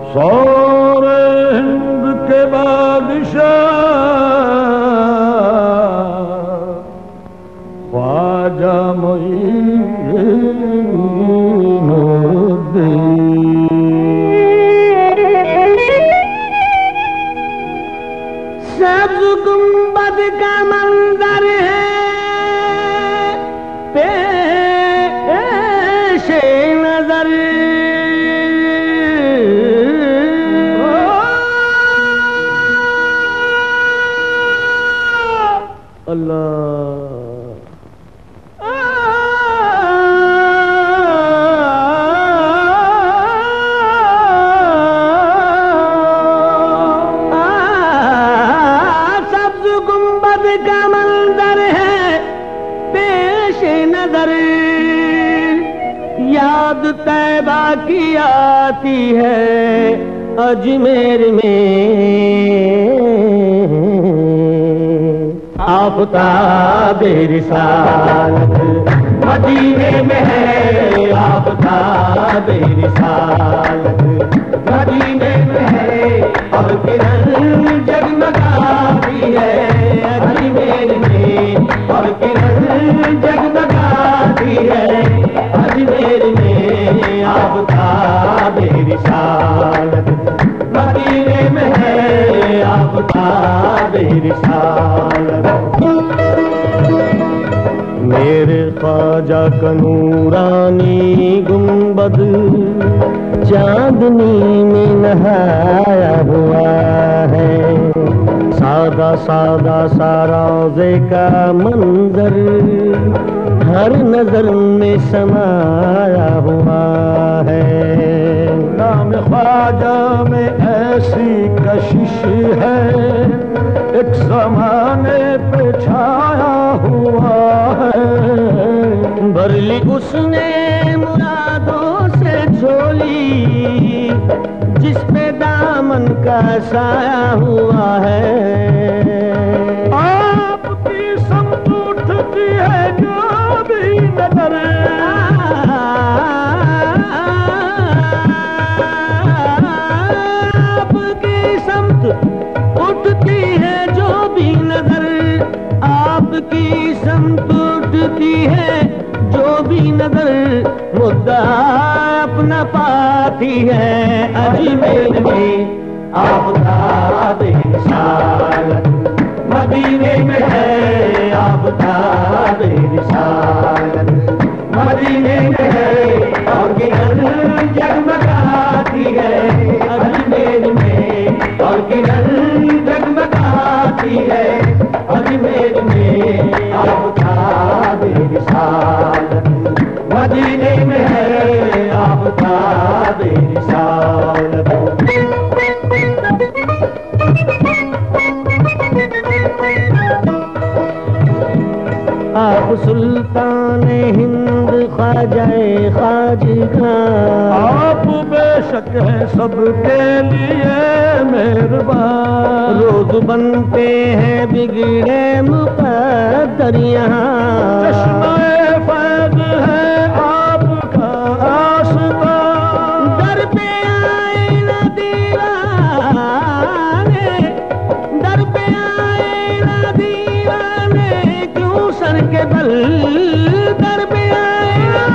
सारे हिंद के बादशाह ख्वाजा मोइनुद्दीन। सब्ज़ गुंबद का मंजर है पेशे नजर, का मंजर है पेशे नजर। याद तैबा की आती है अजमेर में, आफ़ताब रिसालत मदीने में है, आफ़ताब रिसालत मदीने में है। और किरण जगमगाती है अजमेर में, और किरण जगमगाती है अजमेर में, आफ़ताब रिसालत मदीने में है, आफ़ताब रिसालत। मेरे ख्वाजा का नूरानी गुंबद चांदनी में नहाया हुआ है। सादा सादा सा रोज़े का मंजर हर नजर में समाया हुआ है। नाम ख्वाजा में ऐसी कशिश है एक ज़माने पे छाया हुआ है। भरली उसने मुरादों से झोली जिस पे दामन का साया हुआ है। आपकी समत उठती है जो भी नजर, आपकी समत उठती है जो भी नजर, आपकी समत उठती है जो भी नजर। मुद्दा अपना पाती है अजमेर में, आफ़ताब रिसालत मदीने में है, आफ़ताब रिसालत मदीने में है। और किरण जगमगाती है अजमेर में, और किरण जगमगाती है अजमेर में, आफ़ताब रिसालत मदीने में है, आफ़ताब रिसालत। आप सुल्तान हिंद ख्वाजाए खाजिगा, आप बेशक हैं सबके लिए मेहरबान। रोज बनते हैं बिगड़े मुक़द्दर यहाँ, चश्मे फैज़ है आपका आस्था। दर पे आए न दीवाने, दर पे आए न दीवाने, क्यों सर के बल दर पे आए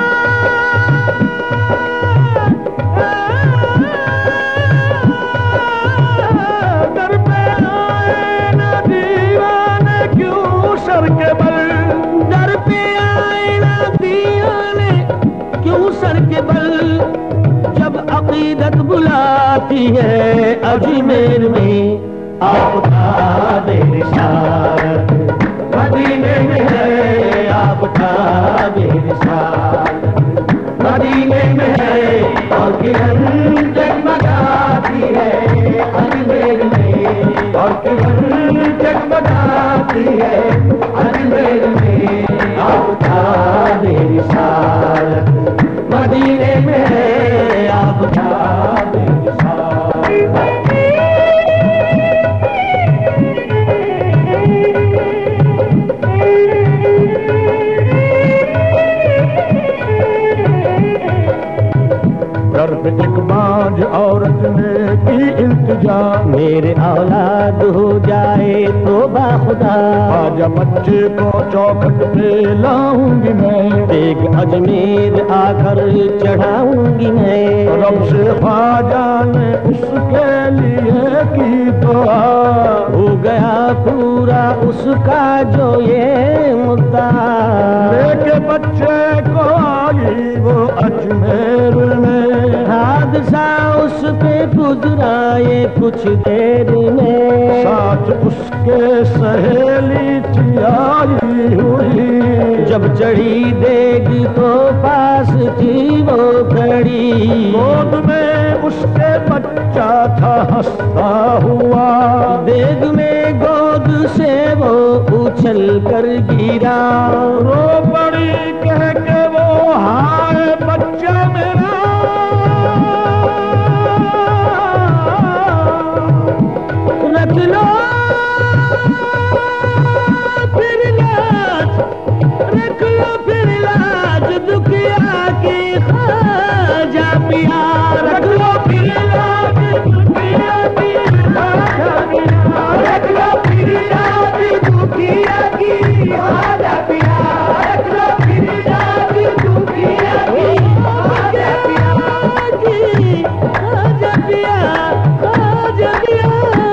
दर पे आए न दीवाने, क्यों सर के बल। दर पे आए न दीवाने क्यों सर के बल। जब अकीदत बुलाती है अजमेर में, आफ़ताब रिसालत मदीने में है, आफ़ताब रिसालत मदीने में है। और किरण जगमगाती है अजमेर में, और किरण जगमगाती है अजमेर में, आफ़ताब रिसालत मदीने में है, आफ़ताब रिसालत। दर पे एक बांझ औरत ने की इल्तिजा, मेरे औलाद हो जाए तो बाखुदा, ख्वाजा बच्चे को चौखट पे लाऊंगी मैं, एक अजमेर आकर चढ़ाऊंगी मैं। रब से ख्वाजा ने उसके लिए की दुआ, हो गया पूरा उसका जो ये मुद्दा, लेके बच्चे को आई वो अजमेर में, हादसा उस पे गुजरा ये कुछ देर में, साथ उसके सहेली चियाई हुई, जब चढ़ी देग तो पास थी वो खड़ी, गोद में उसके बच्चा था हंसता हुआ, देग में गोद से वो उछल कर गिरा, रो पड़ी कह के वो हाय बच्चा मेरा, रख लो फिर लाज, रख लो फिर लाज दुखिया की ख्वाजा पिया, रख लो फिर लाज दुखिया की ख्वाजा पिया, रख लो फिर लाज दुखिया की ख्वाजा पिया, रख लो फिर लाज दुखिया की ख्वाजा पिया, ख्वाजा पिया, ख्वाजा पिया,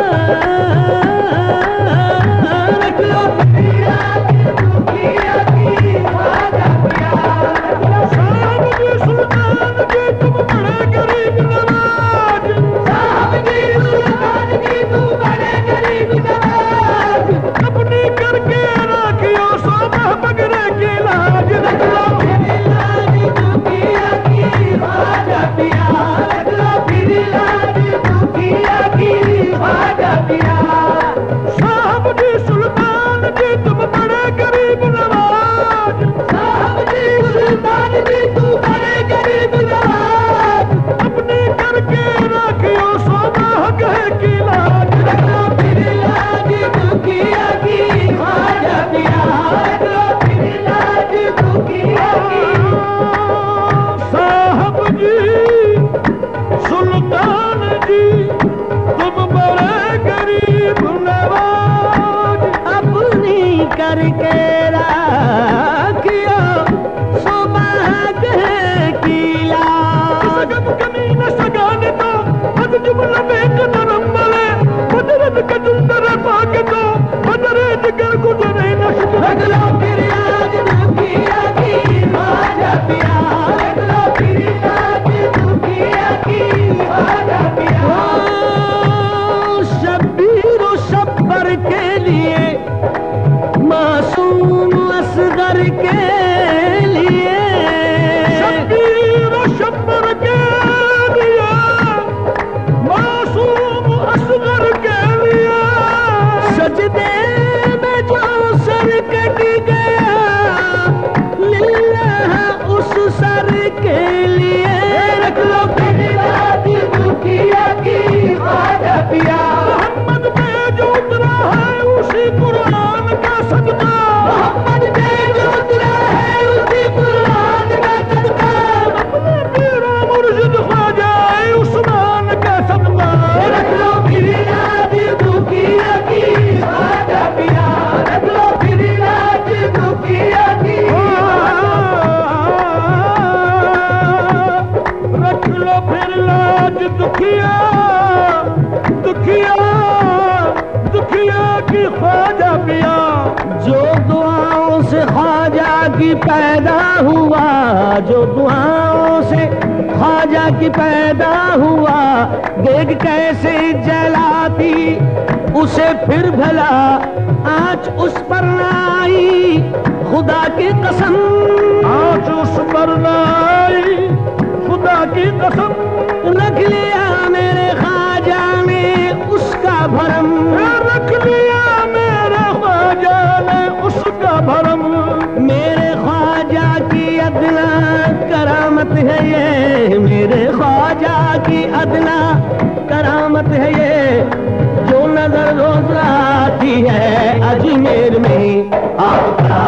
रख लो फिर लाज दुखिया की ख्वाजा पिया, रख लो साहब जी सुल्तान जी तुम बड़े गरीब नवाज, साहब जी सुल्तान जी तुम बड़े गरीब नवाज, अपनी करके राखियो सोना बगरे की लाज, रख लो फिर लाज दुखिया की ख्वाजा पिया, रख लो फिर लाज दुखिया की ख्वाजा पिया, साहब जी सुल्तान जी तुम बड़े गरीब नवाज, साहब जी सुल्तान जी तुम बड़े गरीब नवाज, अपनी करके राखियो सोना गहे की लाज, रख लो फिर लाज दुखिया की ख्वाजा पिया, रख लो फिर लाज दुखिया की, साहब जी सुल्तान जी तुम बड़े गरीब नवाज, अपनी करके राखियो सुबह की लाज, सगम कमी न सगाने तो हद जुमला में नरम मले, बदरत का जुंदर पाके तो बदरे जिगर गुजरे न शुक्र, रख लो फिर लाज दुखिया की ख्वाजा पिया, रख लो फिर लाज दुखिया की ख्वाजा पिया, शब्बीर शब्बर के लिए, मासूम असगर के लिए, शब्बीर शब्बर के लिए, मासूम असगर के लिए, सजदे में जो सर कट गया, लिल्लाह उस सर के लिए, रख लो फिर लाज दुखिया की ख्वाजा पिया, मोहम्मद पे जो उतरा है उसी कुरान का सदका, मोहम्मद पे जो उतरा है उसी कुरान का सदका, अपने पीरा मुर्शिद ख्वाजा उस्मान का सदका, रख लो फिर लाज दुखिया की ख्वाजा पिया, रख लो फिर लाज दुखिया की, रख लो फिर लाज दुखिया दुखिया दुखिया की ख्वाजा पिया, जो दुआओं से ख्वाजा की पैदा हुआ, जो दुआओं से ख्वाजा की पैदा हुआ, देख कैसे जलाती उसे फिर भला आँच उस पर न आई, खुदा की कसम, आज उस पर लाई खुदा की कसम, रख लिया मेरे ख्वाजा ने उसका भरम, रख लिया मेरे ख्वाजा ने उसका भरम, मेरे ख्वाजा की अदना करामत है ये, मेरे ख्वाजा की अदना करामत है ये, जो नजर रोज आती है अजमेर में, आपका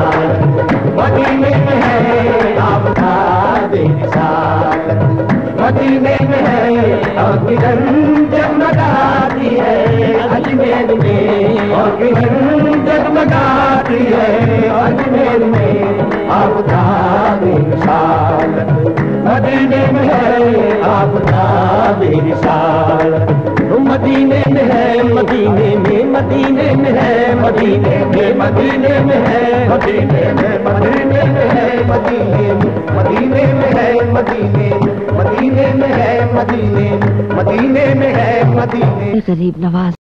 बेनिशान मदीने में है, आपका बेनिशान मदीने में है और किरण जगमगाती है अजमेर में, और किरण जगमगाती है अजमेर में। आफताब रिसालत मदीने में है, आफताब रिसालत मदीने में है, मदीने में, मदीने में है, मदीने में, मदीने में है, मदीने में, मदीने में है, मदीने में, मदीने में है, मदीने, मदीने में है, मदीने, मदीने में है, मदीने। गरीब नवाज